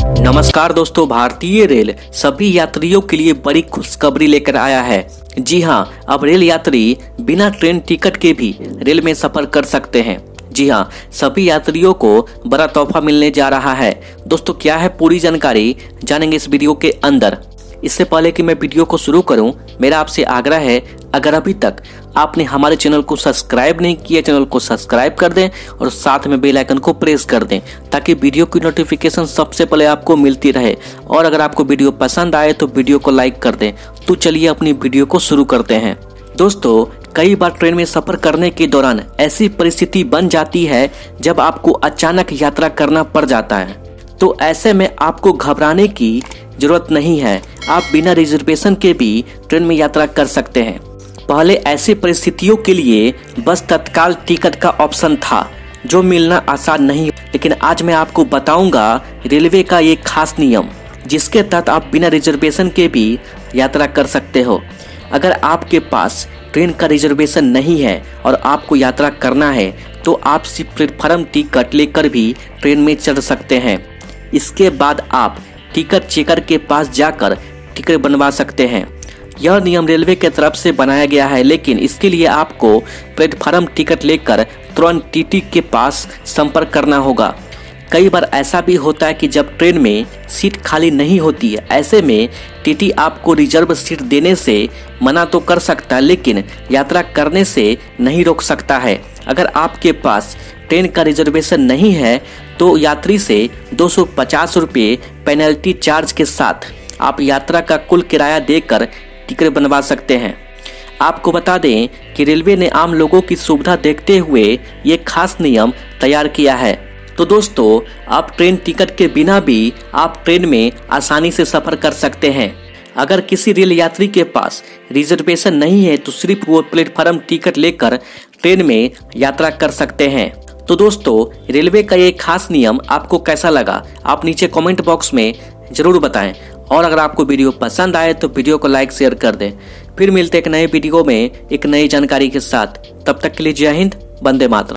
नमस्कार दोस्तों, भारतीय रेल सभी यात्रियों के लिए बड़ी खुशखबरी लेकर आया है। जी हां, अब रेल यात्री बिना ट्रेन टिकट के भी रेल में सफर कर सकते हैं। जी हां, सभी यात्रियों को बड़ा तोहफा मिलने जा रहा है। दोस्तों, क्या है पूरी जानकारी जानेंगे इस वीडियो के अंदर। इससे पहले कि मैं वीडियो को शुरू करूं, मेरा आपसे आग्रह है, अगर अभी तक आपने हमारे चैनल को सब्सक्राइब नहीं किया, चैनल को सब्सक्राइब कर दें और साथ में बेल आइकन को प्रेस कर दें ताकि वीडियो की नोटिफिकेशन सबसे पहले आपको मिलती रहे। और अगर आपको वीडियो पसंद आए तो वीडियो को लाइक कर दें। तो चलिए अपनी वीडियो को शुरू करते हैं। दोस्तों, कई बार ट्रेन में सफर करने के दौरान ऐसी परिस्थिति बन जाती है जब आपको अचानक यात्रा करना पड़ जाता है। तो ऐसे में आपको घबराने की जरूरत नहीं है। आप बिना रिजर्वेशन के भी ट्रेन में यात्रा कर सकते हैं। पहले ऐसी परिस्थितियों के लिए बस तत्काल टिकट का ऑप्शन था, जो मिलना आसान नहीं, लेकिन आज मैं आपको बताऊंगा रेलवे का ये खास नियम, जिसके तहत आप बिना रिजर्वेशन के भी यात्रा कर सकते हो। अगर आपके पास ट्रेन का रिजर्वेशन नहीं है और आपको यात्रा करना है तो आप सिर्फ प्लेटफार्म टिकट लेकर भी ट्रेन में चढ़ सकते हैं। इसके बाद आप टिकट चेकर के पास जाकर टिकट बनवा सकते हैं। यह नियम रेलवे की तरफ से बनाया गया है, लेकिन इसके लिए आपको प्लेटफार्म टिकट लेकर तुरंत टीटी के पास संपर्क करना होगा। कई बार ऐसा भी होता है कि जब ट्रेन में सीट खाली नहीं होती है, ऐसे में टीटी आपको रिजर्व सीट देने से मना तो कर सकता है, लेकिन यात्रा करने से नहीं रोक सकता है। अगर आपके पास ट्रेन का रिजर्वेशन नहीं है तो यात्री से 250 रुपये पेनल्टी चार्ज के साथ आप यात्रा का कुल किराया देकर टिकट बनवा सकते हैं। आपको बता दें कि रेलवे ने आम लोगों की सुविधा देखते हुए ये खास नियम तैयार किया है। तो दोस्तों, आप ट्रेन टिकट के बिना भी आप ट्रेन में आसानी से सफर कर सकते हैं। अगर किसी रेल यात्री के पास रिजर्वेशन नहीं है तो सिर्फ वो प्लेटफार्म टिकट लेकर ट्रेन में यात्रा कर सकते हैं। तो दोस्तों, रेलवे का ये खास नियम आपको कैसा लगा, आप नीचे कमेंट बॉक्स में जरूर बताएं। और अगर आपको वीडियो पसंद आए तो वीडियो को लाइक शेयर कर दें। फिर मिलते एक नए वीडियो में एक नई जानकारी के साथ। तब तक के लिए जय हिंद, वंदे मातरम।